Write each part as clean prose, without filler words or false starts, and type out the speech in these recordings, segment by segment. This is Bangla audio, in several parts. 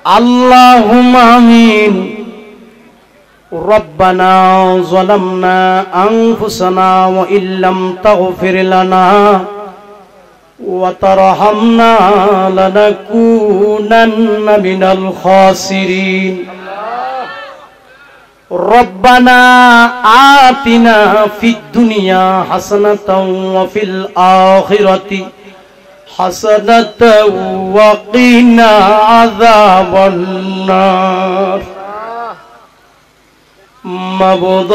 আল্লাহুম্মা আমিন। রব্বানা যালামনা আনফুসানা ওয়া ইল্লাম তাগফির লানা ওয়া তারহামনা লানাকুনান্না মিনাল খাসিরিন। রব্বানা আতিনা ফিদ দুনিয়া হাসানাতাও ওয়া ফিল আখিরাতি হাসানাতাও ওয়া কিনা আযাবান নার। মাবুদ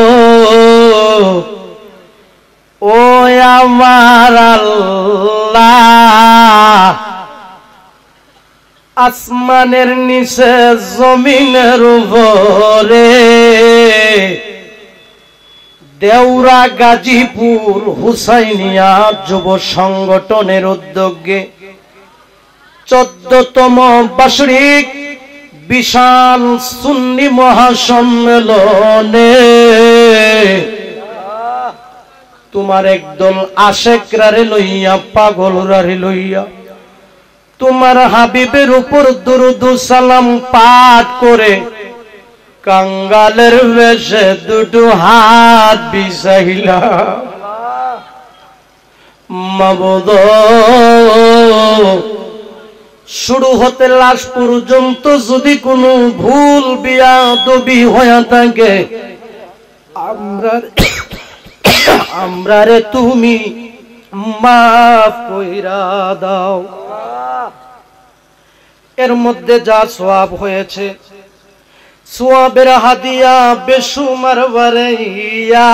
ও আমার আল্লাহ, আসমানের নিচে জমিনের উপরে দেওরা গাজীপুর হুসাইনিয়া যুব সংগঠনের উদ্যোগে 14তম বার্ষিক বিশাল সুন্নি মহাসম্মেলনে তোমার একদল আশেকরারে লইয়া, পাগলরারে লইয়া তোমার হাবিবের উপর দুরূদ ও সালাম পাঠ করে কাঙ্গালের বেশে দুটো হাত বিছাইলা। মাবুদ শুরু হতে লাশ পর্যন্ত যদি কোনো ভুল বিয়াদবি হয়ে থাকে আমরারে তুমি মাফ কইরা দাও। এর মধ্যে যা সওয়াব হয়েছে সওয়াবের হাদিয়া বেশুমার বারাইয়া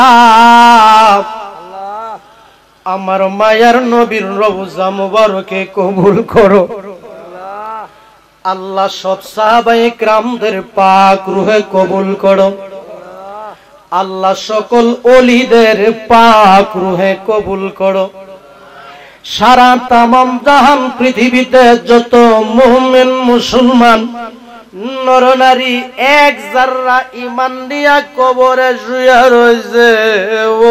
আমার মায়ার নবীর রওজা মুবারকে কবুল করো। আল্লাহ সব সাহাবায়ে কিরামদের পাক রূহে কবুল করো। আল্লাহ সকল ওলিদের পাক রূহে কবুল করো। সারা তামাম জাহান পৃথিবীতে যত মুমিন মুসলমান নর নারী এক যারা ঈমান দিয়া কবরে শুয়ে রয়েছে, ও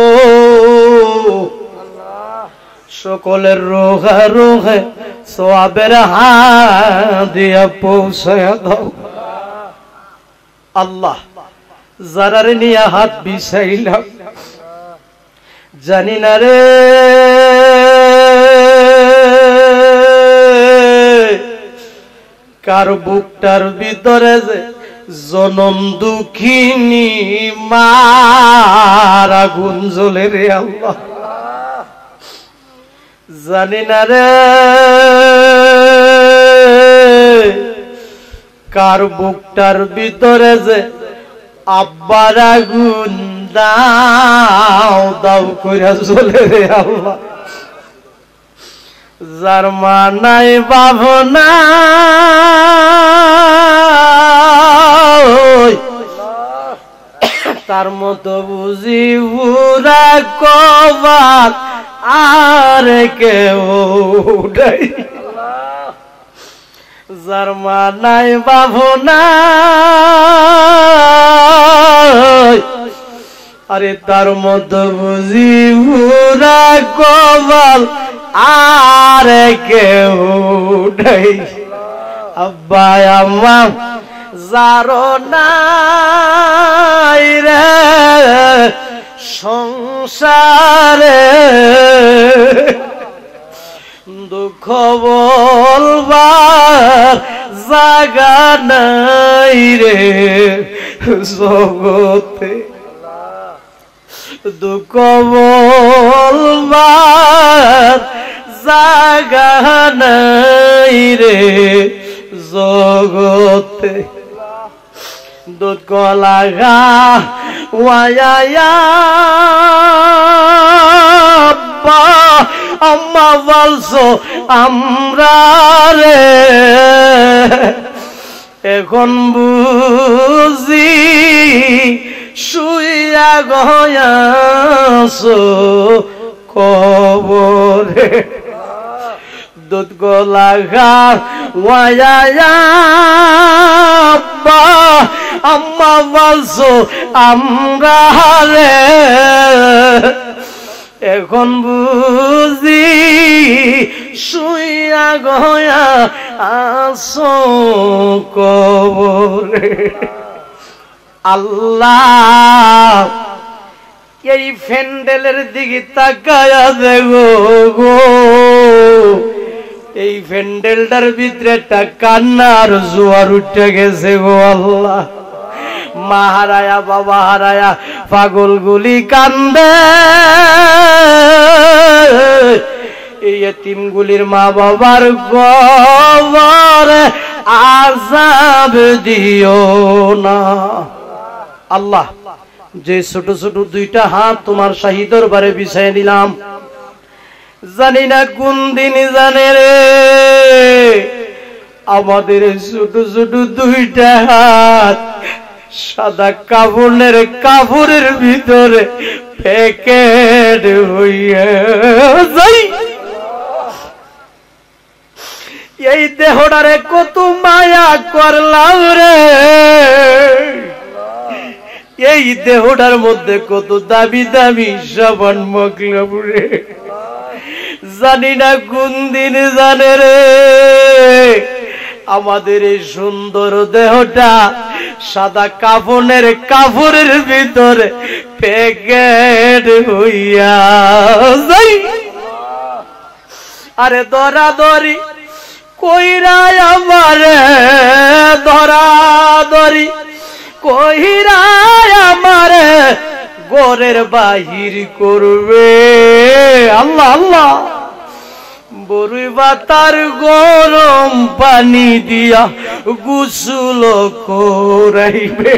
সকলের রোহে রোহে সওয়াবের হাদিয়া পৌঁছায়া দাও। আল্লাহ যারার নিয়ে হাত বিছাইলাম জানি না রে কার বুকটার ভিতরে যে জনম দুঃখিনী মার আগুন জ্বলে রে আল্লাহ, জানি না রে কার বুকটার ভিতরে যে আব্বার আগুন দাও দাও করে জ্বলে রে আল্লাহ, যার মা নাই ভাবনা তার মতো বুঝি উরা কবার আর কেউ নাই, যার মা নাই ভাবনা আরে তার মতো বুঝি উরা কবার আর কেউ নাই। আব্বা আম্মা যারো নাই রে সংসারে দুঃখ বলবার জায়গা নাই রে জগতে, দুঃখ বলবার জায়গা নাই রে জগতে। দুঃখ লাগা ওয়ায়া আম্মা বলছো আমরা রে এখন বুঝি শুইয়া গয়াছো কবরে, দুধ গোলাঘা ওয়ায়া আম্মা বলছো আমরা রে এখন বুঝি শুইয়া গয়া আসো কবরে। আল্লাহ এই ফ্যান্ডেলের দিকে তাকায়া দেখো গো, এই ফ্যান্ডেলটার ভিতরে একটা কান্নার জোয়ার উঠে গেছে গো আল্লাহ। মা হারায়া বাবা হারায়া পাগল গুলি কান্দে, এই এতিমগুলির মা বাবার কবরে আযাব দিও না আল্লাহ। যে ছোট ছোট দুইটা হাত তোমার শাহী দরবারে বিছায় দিলাম, জানি না কোন দিন জানে রে আমাদের ছোট ছোট দুইটা হাত সাদা কাপড়ের ভিতরে প্যাকেট হইয়া যাই। এই দেহটারে কত মায়া করলাম রে, এই দেহটার মধ্যে কত দামি দামি সাবান মাখলাম রে, জানি না কোন দিন জানে রে আমাদের এই সুন্দর দেহটা সাদা কাপড়ের ভিতরে প্যাকেট হইয়া যাই। আরে দরাদরি কইরা আমারে, দরাদরি কইরা আমারে ঘরের বাহির করবে আল্লাহ আল্লাহ। বরুই বাতার গরম পানি দিয়া গোসল করাইবে,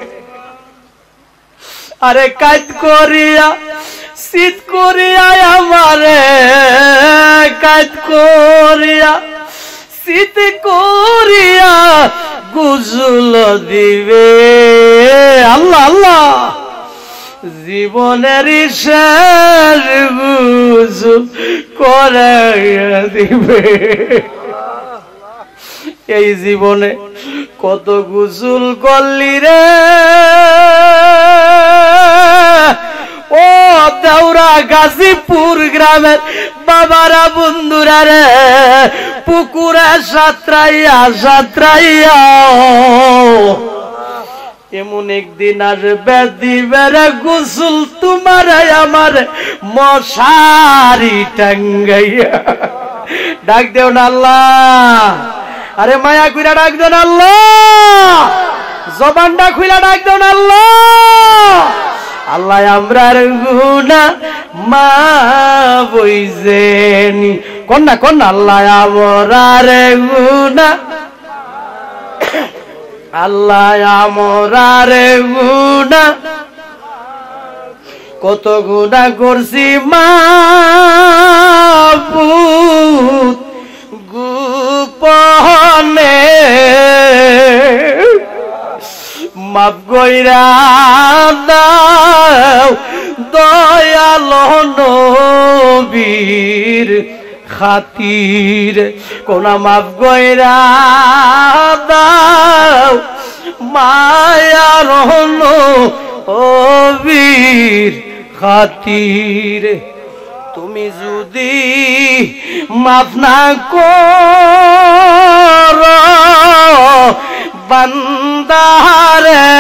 আরে কাজ করিয়া শীত করিয়া আমারে, কাজ করিয়া শীত করিয়া গোসল দিবে আল্লাহ আল্লাহ। জীবনের শেষ গোসল করাইয়া দিবে। এই জীবনে কত গোসল করলি রে ও দেওরা গাজীপুর গ্রামের বাবারা বন্ধুরা রে, পুকুরে সাঁতরাইয়া সাঁতরাইয়া এমন একদিন আসবে দিবে রে গোসল তোমার আমার মশারি টাঙ্গাইয়া। ডাক দেও না আল্লাহ, আরে মায়া কইরা ডাক দেও না আল্লাহ, জবানটা খুইলা ডাক দেও না আল্লাহ। আল্লাহ আমরার গুনাহ মাফ হইছেনি, কন্যা কন্যা আল্লাহ আমরার গুনাহ, আল্লাহ আমরার গুনাহ কত গুনাহ করছি মাবুদ গোপনে, মাফ কইরা দাও দয়াল নবীর খাতির, কোন মাফ কইরা দাও মায়ার নবীর খাতির। তুমি যদি মাফ না করো বান্দারে,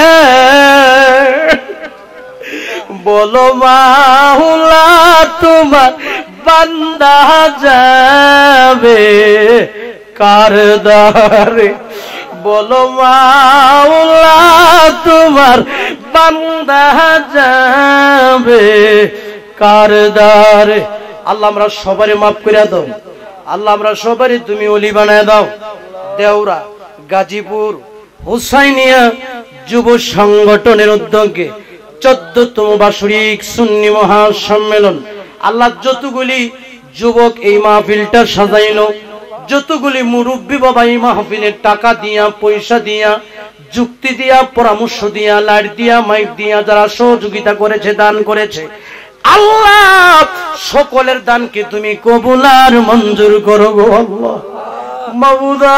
বলো মাওলা তোমার বান্দা যাবে কার দ্বারে, বলো মাওলা তোমার বান্দা যাবে কার দ্বারে। আল্লাহ আমরা সবারই মাফ করে দাও আল্লাহ, আমরা সবারই তুমি ওলি বানায় দাও। দেওরা গাজীপুর হুসাইনিয়া যুব সংগঠনের উদ্যোগে 14তম বার্ষিক সুন্নি মহাসম্মেলন, আল্লাহ যতগুলি যুবক এই মাহফিলটা সাজাইলো, যতগুলি মুরব্বী বাবা এই মাহফিলের টাকা দিয়া পয়সা দিয়া যুক্তি দিয়া পরামর্শ দিয়া লাইট দিয়া মাইক দিয়া যারা সহযোগিতা করেছে দান করেছে, আল্লাহ সকলের দানকে তুমি কবুল আর মঞ্জুর করো গো আল্লাহ। মাওলা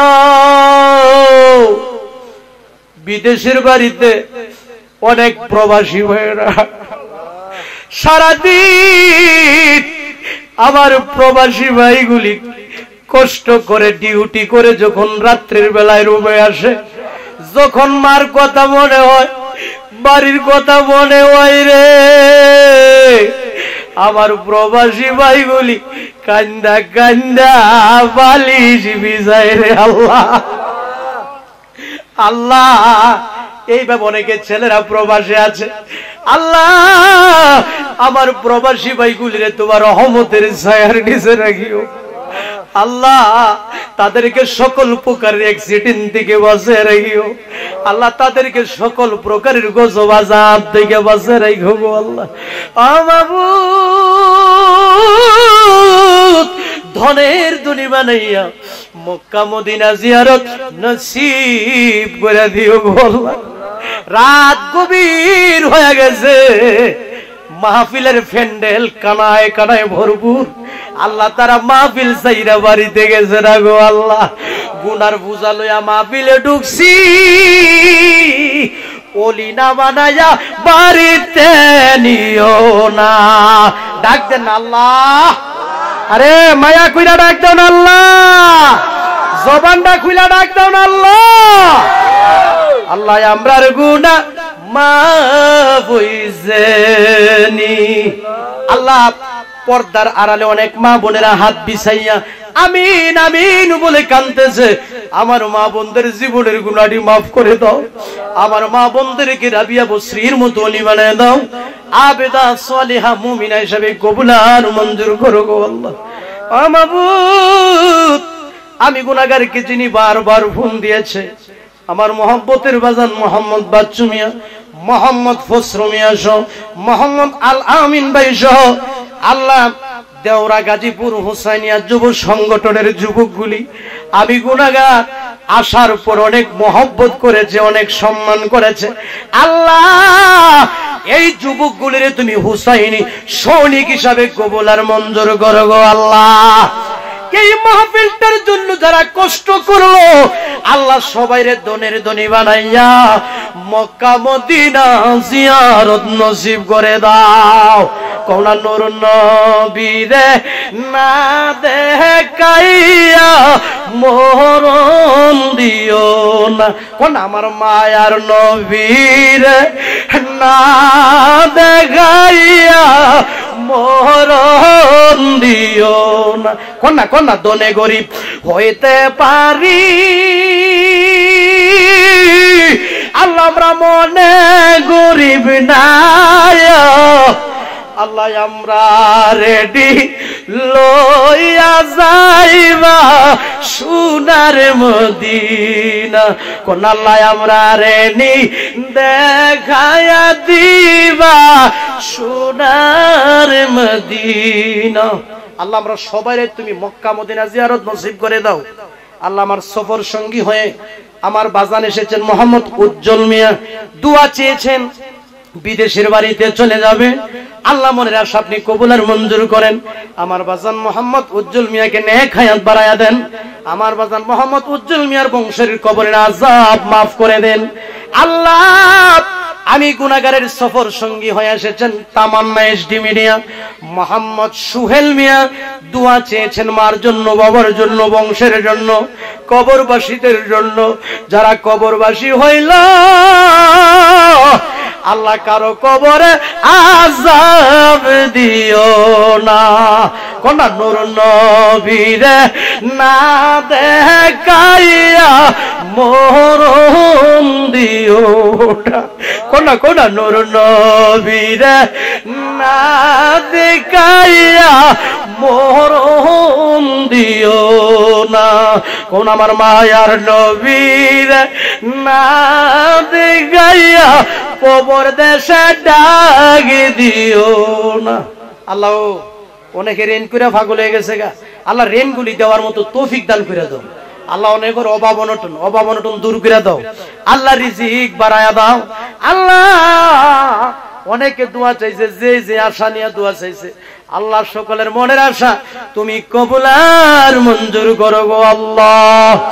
বিদেশের বাড়িতে অনেক প্রবাসী ভাইরা সারাদিন আমার প্রবাসী ভাইগুলি কষ্ট করে ডিউটি করে যখন রাত্রির বেলায় রুমে আসে, যখন মার কথা মনে হয়, বাড়ির কথা মনে হয় রে, আমার প্রবাসী ভাইগুলি কান্দা কান্দা বালিশ বিজায় রে। আল্লাহ আল্লাহ, এইভাবে অনেকে ছেলেরা প্রবাসে আছে। আল্লাহ আমার প্রবাসী ভাইগুলিরে তোমার রহমতের ছায়ার নিচে রাখিও। আল্লাহ তাদেরকে সকল প্রকারের অ্যাক্সিডেন্ট থেকে বাঁচিয়ে রাখিও। আল্লাহ তাদেরকে সকল প্রকারের গজব আযাব থেকে বাঁচিয়ে রাখিও গো আল্লাহ। মাবুদ ধনের ধনী বানাইয়া মক্কা মদিনা জিয়ারত নসিব করে দিও গো আল্লাহ। রাত গভীর হয়ে গেছে, মাহফিলের প্যান্ডেল কানায় কানায় ভরপুর। আল্লাহ তারা মাহফিল চাইরা বাড়িতে গেছে না গো আল্লাহ। গুনার বোঝা লইয়া মাহফিলে ঢুকছি, ওলি না বানায়া বাড়িতে নিও না। ডাক দেন আল্লাহ, আরে মায়া কইরা ডাক দাও না আল্লাহ, জবানটা খুইলা ডাক দাও না আল্লাহ। আল্লাহ আমরার গুনাহ মাফ হইছেনি। আল্লাহ পর্দার আড়ালে অনেক মা বোনেরা হাত বিছাইয়া আমিন আমিন বলে কাঁদতেছে। আমার মা বোনদের জীবনের গুনাহটি মাফ করে দাও। আমার মা বোনদেরকে রাবিয়া বসরির মতো ওলি বানায় দাও। আবেদা সালিহা মুমিনা হিসেবে কবুল আর মঞ্জুর করো গো আল্লাহ। মাবুদ আমি গুনাহগারকে যিনি বারবার ফোন দিয়েছে, আমার মোহাম্মতের বাজান মোহাম্মদ বাচ্চু মিয়া, মোহাম্মদ ফসরু মিয়া সহ, মোহাম্মদ আল আমিন ভাই সহ, আল্লাহ দেওরা গাজীপুর হুসাইনিয়া যুব সংগঠনের যুবকগুলি, আমি গুনাহগার আসার পর অনেক মহব্বত করেছে, অনেক সম্মান করেছে। আল্লাহ এই যুবকগুলিরে তুমি হুসাইনি সৈনিক হিসাবে কবুল আর মঞ্জুর করো গো আল্লাহ। এই মাহফিলটার জন্য যারা কষ্ট করলো আল্লাহ সবাইরে দনের ধনী বানাইয়া মক্কা মদিনা জিয়ারত নসিব করে দাও। কোনা নূর নবীরে না দেখাইয়া মরণ দিও না। কোন আমার মায়ার নবীরে না দেখাইয়া মরণ দিও না। কোনা কোনা দনে গরিব হইতে পারি, আল্লাহ আমরা মনে গরিব নাই। আল্লাহ আমরা রেডি লইয়া যাইবা সোনার মদিনা। কোন আল্লাহ আমরা রেডি দেখায়া দিবা সোনার মদিনা। আল্লাহ আমরা সবাই তুমি মক্কা মদিনা জিয়ারত নসিব করে দাও। আল্লাহ আমার সফর সঙ্গী হয়ে আমার বাজান এসেছেন মোহাম্মদ উজ্জ্বল মিয়া, দোয়া চেয়েছেন বিদেশের বাড়িতে চলে যাবে। আল্লাহ মনের আশা আপনি কবুল আর মঞ্জুর করেন। আমার বাজান মোহাম্মদ উজ্জ্বল মিয়াকে নেক হায়াত বাড়ায়া দেন। আমার বাজান মোহাম্মদ উজ্জ্বল মিয়ার বংশের কবরের আযাব মাফ করে দেন। আল্লাহ আমি গুনাহগারের সফর সঙ্গী হয়ে এসেছেন তামান্না এসডি মিডিয়া, মোহাম্মদ সুহেল মিয়া দোয়া চেয়েছেন মার জন্য, বাবার জন্য, বংশের জন্য, কবরবাসীদের জন্য। যারা কবরবাসী হইল আল্লাহ কারো কবরে আযাব দিও না। কোনা নূর নবীরে না দেখাইয়া মরণ দিও না। কোনা কোনা নূর নবীরে না দেখাইয়া মরণ দিও না। কোন আমার মায়ার নবীরে না দেখাইয়া কবর দেশে ডাক দিও না। আল্লাহ অনেকে ঋণ করে পাগল হয়ে গেছে গা, আল্লাহ ঋণগুলি দেওয়ার মতো তৌফিক দান করে দাও। আল্লাহ অনেকের অভাব অনটন দূর করে দাও। আল্লাহ রিজিক বাড়ায়া দাও। আল্লাহ অনেকে দোয়া চাইছে, যে যে আশা নিয়ে দোয়া চাইছে আল্লাহ সকলের মনের আশা তুমি কবুল আর মঞ্জুর করো গো আল্লাহ।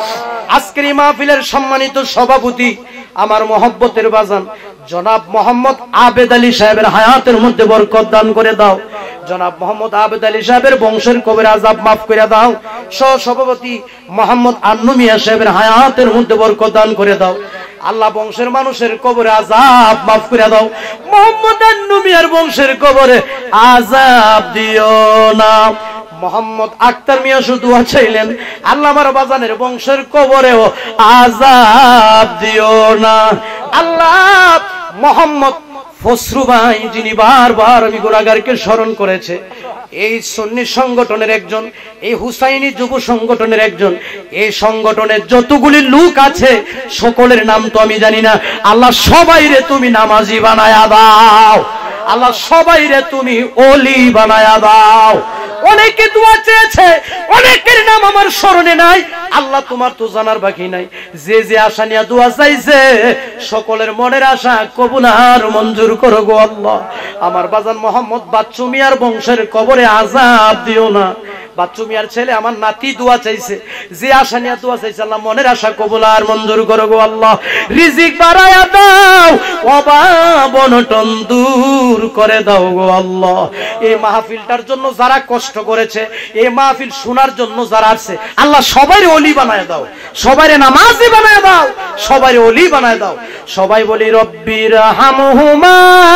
আজকের এই মাহফিলের সম্মানিত সভাপতি আমার মহব্বতের বাজান জনাব মোহাম্মদ আবেদ আলী সাহেবের হায়াতের মধ্যে বরকত দান করে দাও। জনাব মোহাম্মদ আবেদ আলী সাহেবের বংশের কবরে আযাব মাফ করে দাও। সভাপতি মোহাম্মদ আন্নু মিয়া সাহেবের হায়াতের মধ্যে বরকত দান করে দাও। আল্লাহ বংশের মানুষের কবরে আযাব মাফ করে দাও। মোহাম্মদ আন্নু মিয়ার বংশের কবরে আযাব দিও না। মোহাম্মদ আক্তার মিয়া শুধু দোয়া চাইলেন, আল্লাহ আমার বাজানের বংশের কবরেও আযাব দিও না। আল্লাহ মোহাম্মদ ফসরু ভাই যিনি বারবার আমি গুনাহগারকে স্মরণ করেছে, এই সুন্নি সংগঠনের একজন, এই হুসাইনি যুব সংগঠনের একজন, এই সংগঠনের যতগুলি লোক আছে সকলের নাম তো আমি জানি না। আল্লাহ সবাইরে তুমি নামাজি বানায়া দাও। আল্লাহ সবাইরে তুমি ওলি বানায়া দাও। অনেকে দোয়া চেয়েছে, অনেকের নাম আমার স্মরণে নাই। আল্লাহ তোমার তো জানার বাকি নাই। যে যে আশা নিয়ে দোয়া চাইছে সকলের মনের আশা কবুল আর মঞ্জুর করো গো আল্লাহ। আমার বাজান মোহাম্মদ বাচ্চু মিয়ার বংশের কবরে আযাব দিও না। বাচ্চু মিয়ার ছেলে আমার নাতি দোয়া চাইছে, যে আশা নিয়ে দোয়া চাইছে আল্লাহ মনের আশা কবুল আর মঞ্জুর করো গো আল্লাহ। রিজিক বাড়ায়া দাও, অভাব অনটন দূর করে দাও গো আল্লাহ। এই মাহফিলটার জন্য যারা কষ্ট করেছে, এই মাহফিল শোনার জন্য যারা আসছে, আল্লাহ সবাই ওলি বানায় দাও, সবাই নামাজি বানায় দাও, সবাই ওলি বানায় দাও। সবাই বলি রব্বির হামহুমা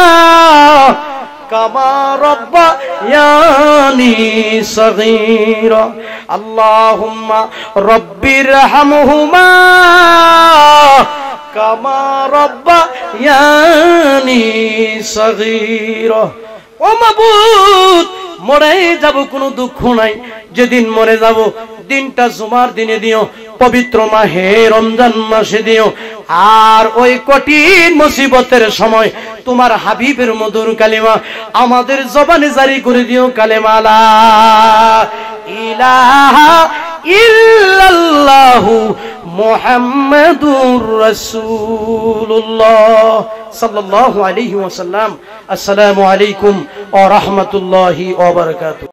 কামা রাব্বায়ানি সগীরা। আল্লাহুম্মা রব্বির হামহুমা কামা রাব্বায়ানি সগীরা। ও মাবুদ, মরে যাব কোনো দুঃখ নাই, যেদিন মরে যাব দিনটা জুমার দিনে দিও, পবিত্র মাহে রমজান মাসে দিও। আর ওই কঠিন মুসিবতের সময় তোমার হাবিবের মধুর কালিমা আমাদের জবানে জারি করে দিও, কালেমা লা ইলাহা ইল্লাল্লাহু মুহাম্মাদুর রাসূলুল্লাহ সাল্লাল্লাহু আলাইহি ওয়াসাল্লাম। আসসালামু আলাইকুম ওয়া রাহমাতুল্লাহি ওয়া বারাকাতুহু।